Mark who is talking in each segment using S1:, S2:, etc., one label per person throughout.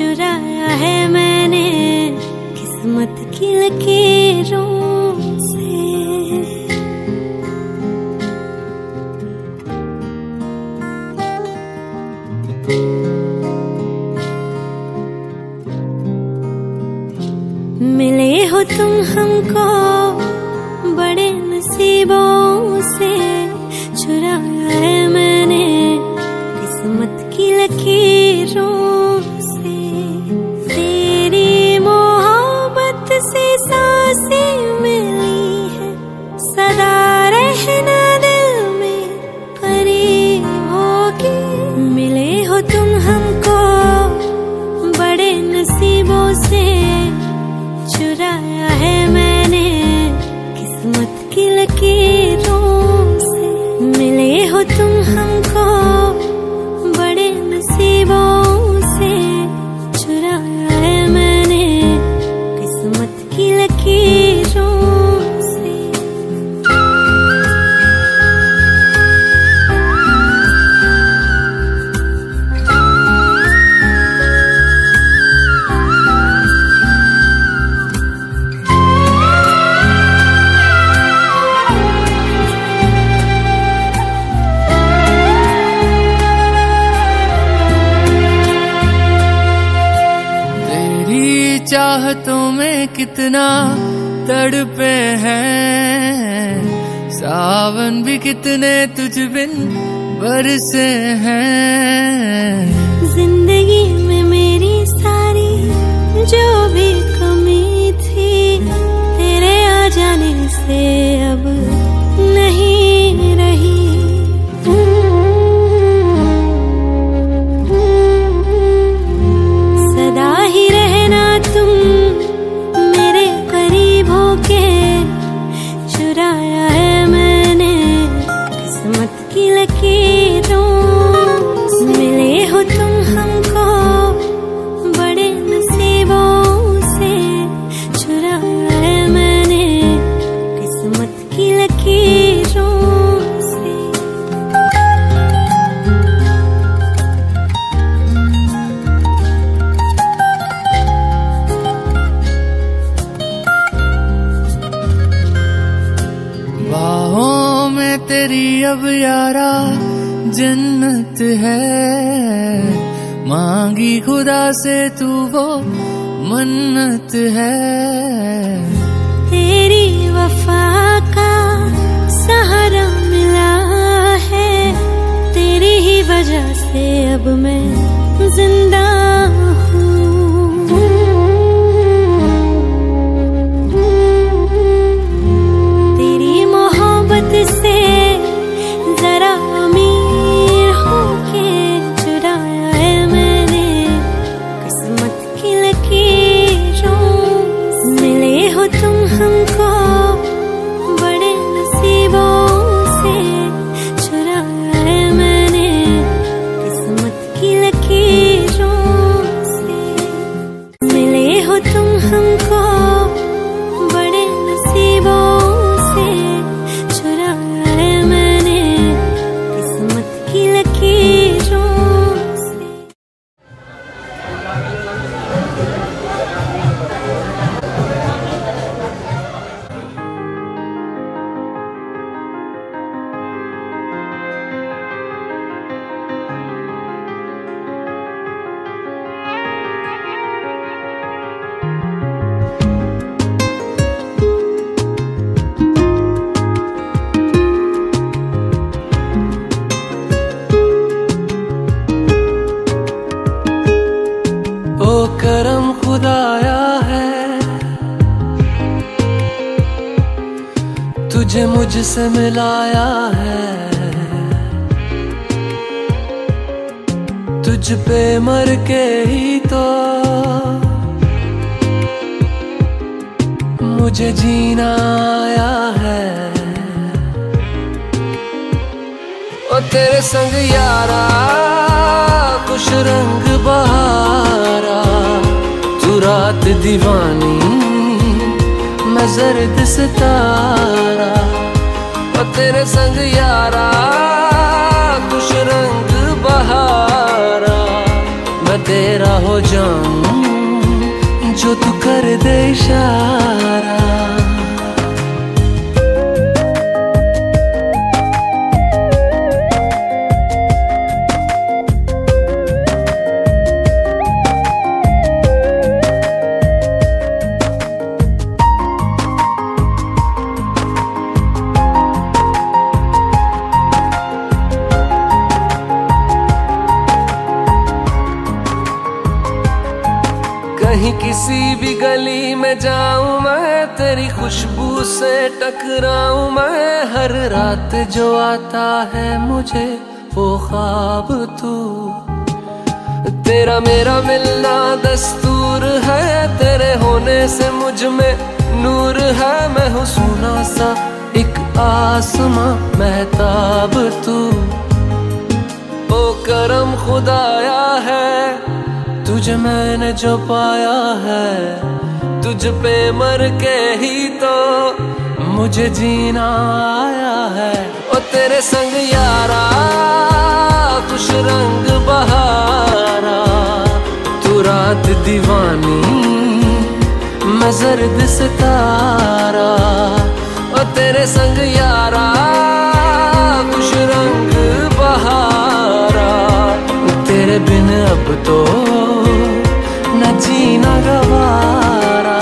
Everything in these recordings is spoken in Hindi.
S1: चुराया है मैंने किस्मत की लकीरों से। मिले हो तुम हमको बड़े नसीबों से, चुराया है मैंने किस्मत की लकीरों से। तेरी मोहब्बत से सांसें मिली है, सदा रहना दिल में करीब होगी। मिले हो तुम हमको बड़े नसीबों से, चुराया है मैंने किस्मत की लकीरों से। मिले हो तुम हमको बड़े नसीबों से, चुराया है मैंने किस्मत की लकीरों से।
S2: चाहतों में कितना तड़पे हैं, सावन भी कितने तुझ बिन बरसे हैं।
S1: जिंदगी में मेरी सारी जो भी कमी थी, तेरे आ जाने से अब नहीं रही। सदा ही रहना तुम मेरे करीब होके, चुराया है मैंने किस्मत की लकीरों। मिले हो तुम हमको बड़े नसीबों से, चुराया है मैंने किस्मत की लकीरों से।
S2: बाहों में तेरी अब यारा जन्नत है, मांगी खुदा से तू वो मन्नत है।
S1: तेरी वफा का सहारा मिला है, तेरी ही वजह से अब मैं जिंदा हूँ। तेरी मोहब्बत से जरा अमीर होके, चुराया है मैंने किस्मत की लकीरों। मिले हो तुम हमको बड़े नसीबों से, चुराया है मैंने किस्मत की लकीरों से। मिले हो तुम हमको बड़े नसीबों से, चुराया है मैंने किस्मत की लकीरों से।
S2: ओ करम खुदाया है, तुझे मुझसे मिलाया है। तुझ पे मर के ही तो मुझे जीना आया है। ओ तेरे संग यारा खुश रंग बहारा, तू रात दीवानी मैं जर्द सितारा। ओ तेरे संग यारा खुश रंग बहारा, मैं तेरा हो जाऊं जो तू कर दे इशारा। कहीं किसी भी गली में जाऊं मैं, तेरी खुशबू से टकराऊं मैं। हर रात जो आता है मुझे वो ख्वाब तू, तेरा मेरा मिलना दस्तूर है। तेरे होने से मुझ में नूर है। मैं हूँ सोना सा एक आसमां महताब तू। ओ करम खुदाया है तुझे मैंने जो पाया है। तुझ पे मर के ही तो मुझे जीना आया है। ओ तेरे संग यारा खुश रंग बहारा, तू रात दीवानी मैं जर्द सितारा। ओ तेरे संग यारा खुश रंग बहारा, तेरे बिन अब तो न जीना गवारा।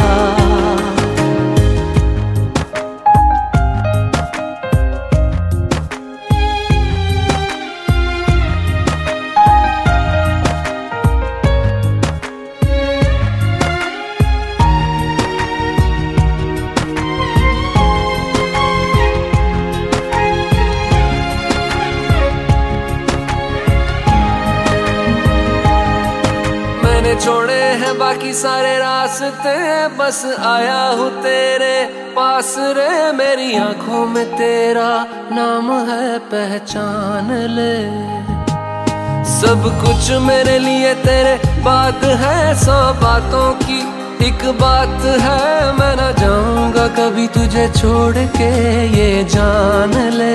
S2: छोड़े हैं बाकी सारे रास्ते, बस आया हूँ तेरे पास रे। मेरी आंखों में तेरा नाम है पहचान ले। सब कुछ मेरे लिए तेरे बात है। 100 बातों की एक बात है। मैं ना जाऊंगा कभी तुझे छोड़ के ये जान ले।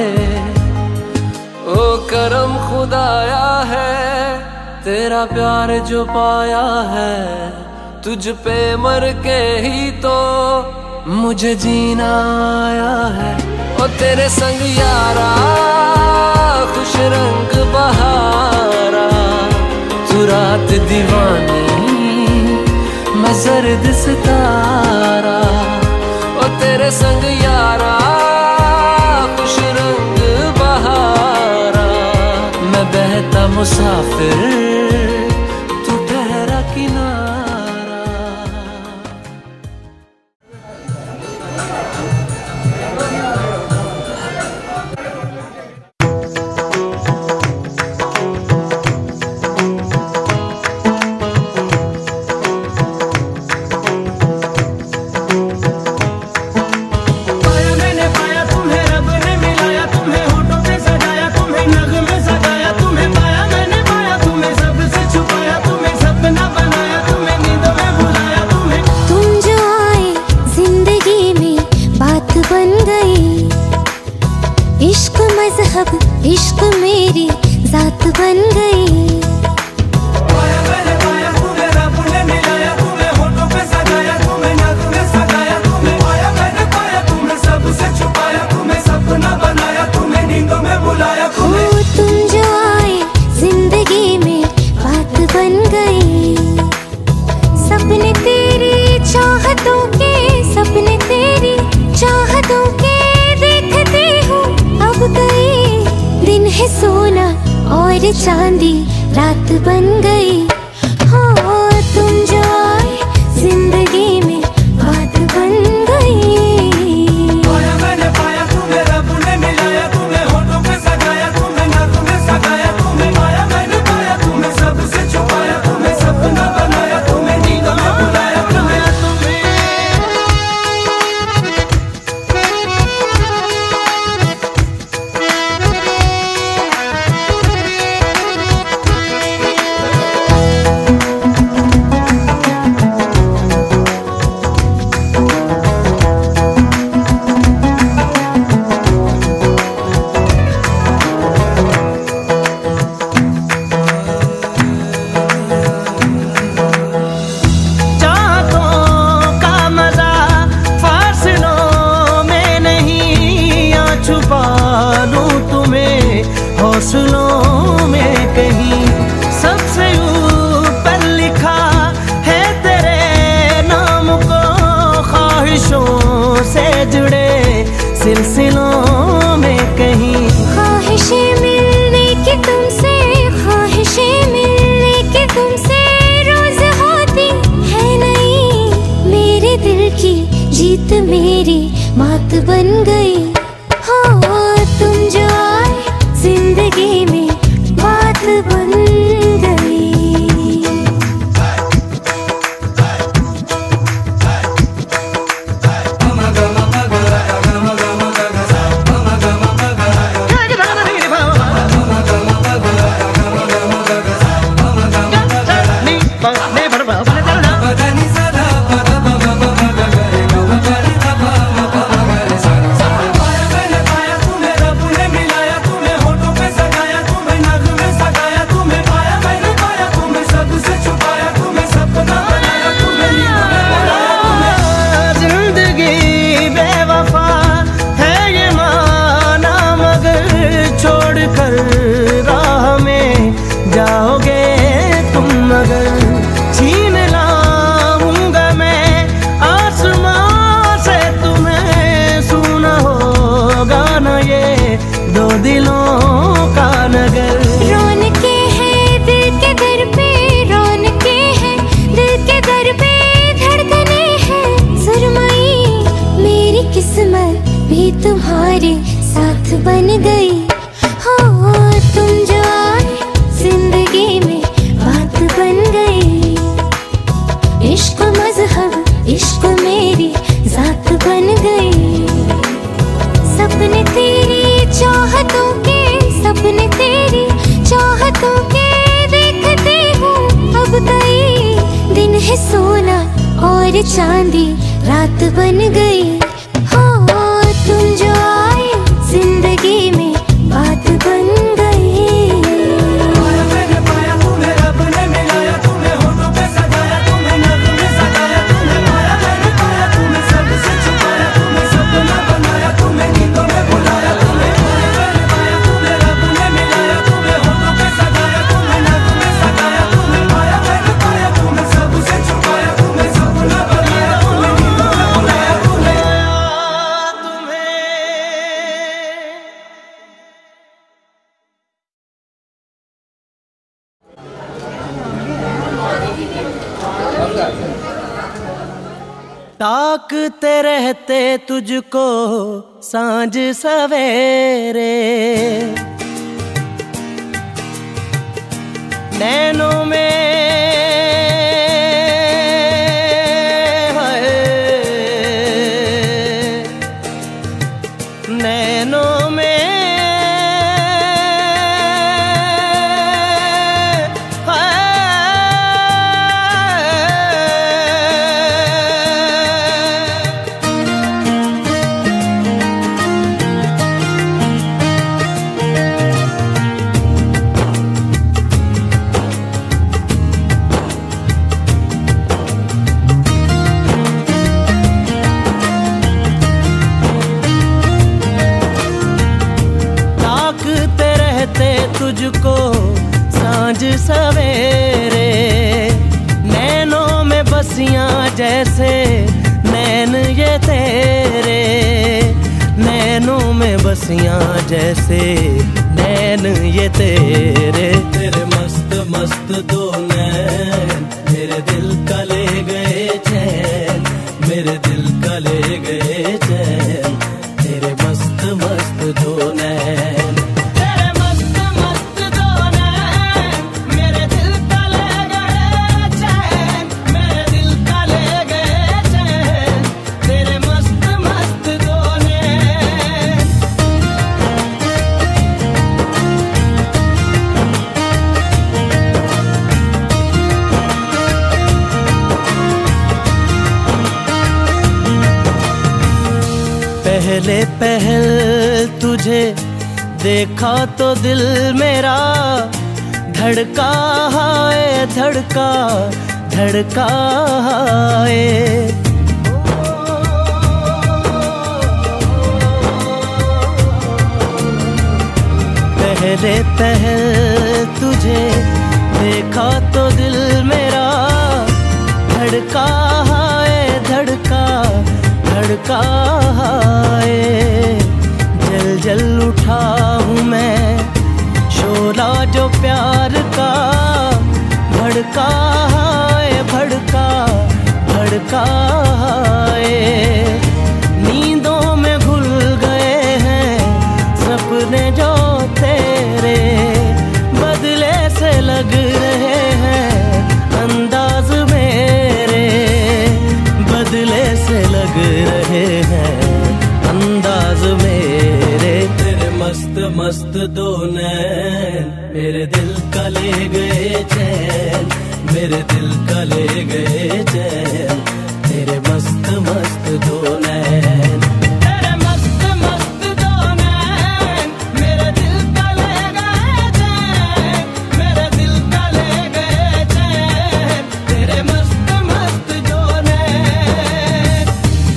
S2: ओ करम खुदाया है तेरा प्यार जो पाया है। तुझ पे मर के ही तो मुझे जीना आया है। ओ तेरे संग यारा खुश रंग बहारा, तू रात दीवानी मैं जर्द सितारा। ओ तेरे संग यारा खुश रंग बहारा, मैं बहता मुसाफिर तू ठहरा किनारा।
S1: इश्क मेरी जात बन गई।
S3: पाया मैंने पाया तुम्हें, रब ने मिलाया तुम्हें, होठों पे सजाया तुम्हें, नाक में सजाया तुम्हें। पाया मैंने पाया तुम्हें, सबसे छुपाया तुम्हें, सपना बनाया तुम्हें, नींदों में बुलाया तुम्हें।
S1: ओ तुम जो आए जिंदगी में बात बन गई। सपने तेरी चाहतों के, सपने तेरी चाहतों के देखते हो अब गई। दिन है सोना और चांदी रात बन गई। हो तुम जो आए जिंदगी में बात बन गई।
S3: पाया मैंने पाया तुम्हें, रब ने मिलाया तुम्हें, होठों पे सजाया तुम्हें, नाक में सजाया तुम्हें। पाया मैंने पाया तुम्हें, सबसे छुपाया तुम्हें, सपना बनाया तुम्हें, नींदों में बुलाया तुम्हें।
S2: हौसलों में कहीं सबसे ऊपर लिखा है तेरे नाम को, ख्वाहिशों से जुड़े सिलसिलों में कहीं।
S1: ख्वाहिशें मिलने की तुमसे, ख्वाहिशें मिलने की तुमसे रोज होती है नहीं। मेरे दिल की जीत मेरी मात बन गई। हो तुम जो आए जिंदगी में बात बन गई। तुम्हारे साथ बन गई। हो तुम जो आए जिंदगी में बात बन गई। इश्क मजहब इश्क मेरी जात बन गई। सपने तेरी चाहतों के, सपने तेरी चाहतों के देखते हूँ अब कई दिन है सोना और चांदी रात बन गई। तुम जो आए जिंदगी में बात बन गई।
S3: पाया मैंने पाया तुम्हें, रब ने मिलाया तुम्हें, होठों पे सजाया तुम्हें, नगमे सजाया तुम्हें। पाया मैंने पाया तुम्हें, सबसे छुपाया तुम्हें, सपना बनाया तुम्हें, नींदों में बुलाया तुम्हें। पाया मैंने पाया तुम्हें, रब ने मिलाया तुम्हें, होठों पे सजाया तुम्हें, नगमे सजाया तुम्हें। पाया मैंने पाया तुम्हें, सबसे छुपाया तुम्हें, सपना बनाया तुम्हें, नींदों में बुलाया तुम्हें।
S2: ताकते रहते तुझको सांझ सवेरे, नैनों में नैनों में तुझको सांझ सवेरे, नैनों में बसियां जैसे नैन ये तेरे। नैनों में बसियां जैसे नैन ये तेरे। तेरे मस्त मस्त दो नैन मेरे दिल का ले गए चैन, मेरे दिल का ले गए चैन। तेरे मस्त मस्त दो नैन, पहले पहल तुझे देखा तो दिल मेरा धड़का है, धड़का धड़का है। पहले पहल तुझे देखा तो दिल मेरा धड़का है, धड़का धड़का है। जल जल उठा हूँ मैं, शोला जो प्यार का भड़का है, भड़का भड़का है। नींदों में घुल गए हैं सपने जो तेरे, बदले से लग रहे हैं अंदाज मेरे, बदले से लग रहे हैं अंदाज मेरे। तेरे मस्त मस्त दो नैन मेरे दिल का ले गए चैन, मेरे दिल का ले गए चैन। तेरे मस्त मस्त दो नैन, तेरे मस्त मस्त दो नैन मेरे दिल का ले गए चैन, मेरे दिल का ले गए चैन। तेरे मस्त मस्त दो नैन।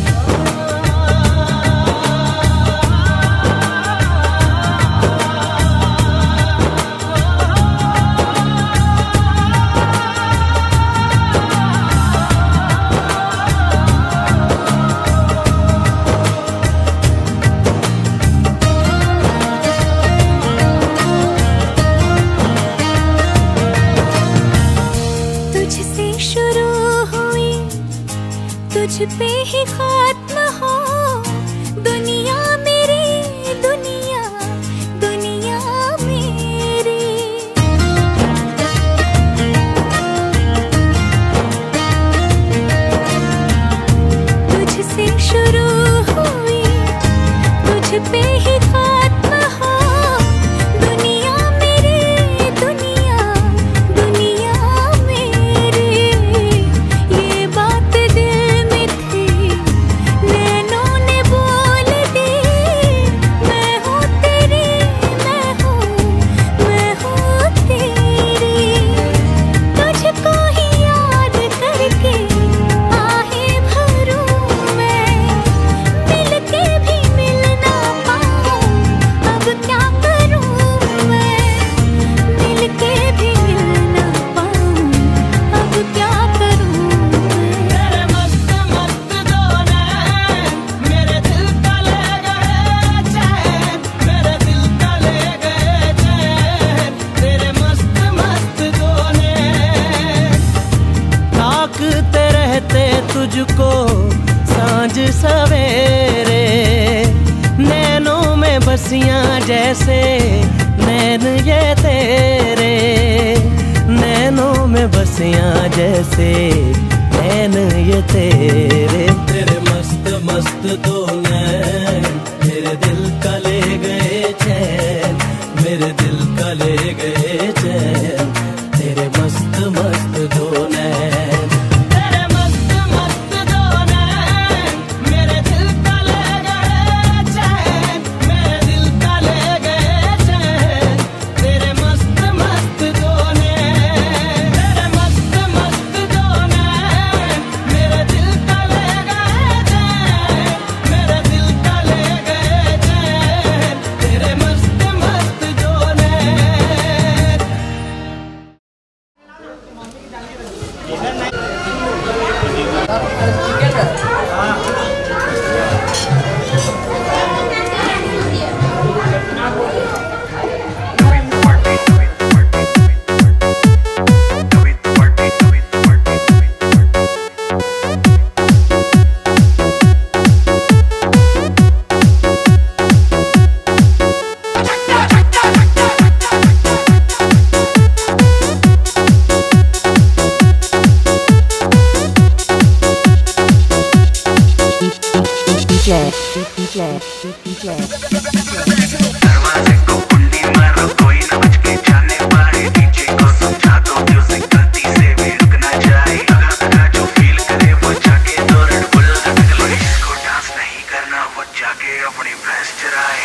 S1: तुझसे शुरू हुई तुझ पे ही खात्मा हो, दुनिया मेरी दुनिया, दुनिया मेरी। तुझसे शुरू हुई तुझ पे ही खात्मा हो, दुनिया मेरी दुनिया, दुनिया मेरी। ये बात दिल में थी नैनों ने बोल दी, मैं हूँ तेरी, मैं हूँ तेरी। तुझको ही याद करके आहें भरूं मैं, मिल के भी मिल ना पाऊं अब क्या करूं मैं, मिल के भी मिल ना पाऊं अब क्या करूं मैं।
S2: तेरे मस्त मस्त दो नैन मेरे दिल का ले गए चैन, मेरे दिल का ले गए चैन। तेरे मस्त मस्त दो नैन। ताकते रहते तुझको सांझ सवेरे, नैनों में बसियां जैसे नैन ये तेरे, नैनों में बसियां जैसे नैन ये तेरे। तेरे मस्त मस्त दो नैन मेरे दिल का ले गए चैन, मेरे दिल का ले गए चैन। तेरे मस्त मस्त दो नैन, तेरे मस्त मस्त दो नैन मेरे दिल का ले गए चैन, मेरे दिल का ले गए चैन। तेरे मस्त मस्त दो नैन, तेरे मस्त मस्त दो नैन मेरे दिल का ले गए चैन, मेरे दिल का ले गए चैन। तेरे मस्त मस्त दो नैन।
S4: दरवाजे को कुंडी मारो कोई न बच के जाने पाए, डीजे को समझा दो म्यूजिक गलती से भी रुक ना जाए। लगा लगा जो फील करे वो जाके दो रेड बुल ढकले, इसको डांस नहीं करना वो जाके अपनी भैंस चराए।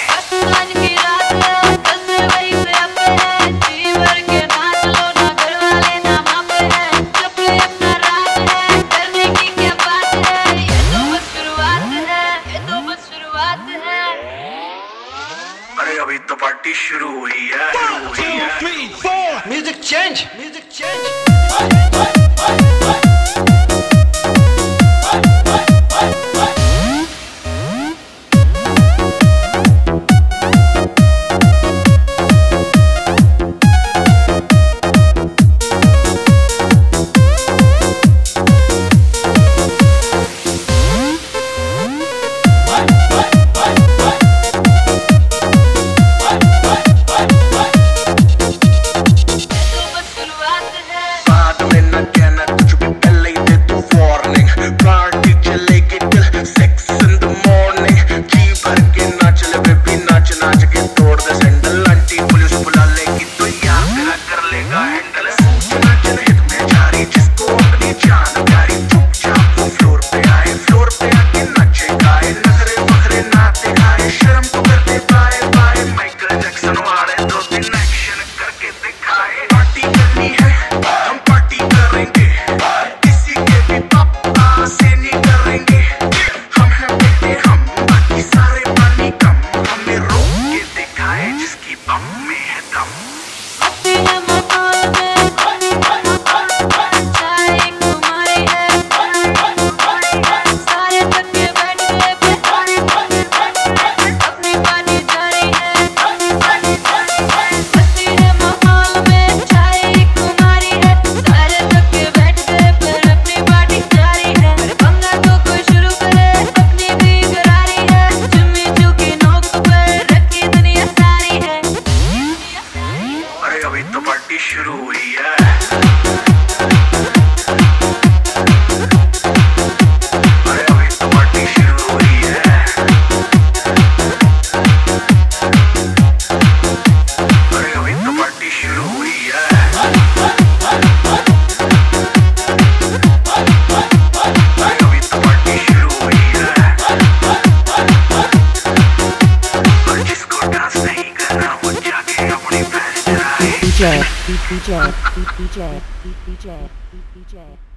S5: DJ, DJ, DJ, DJ, DJ, DJ.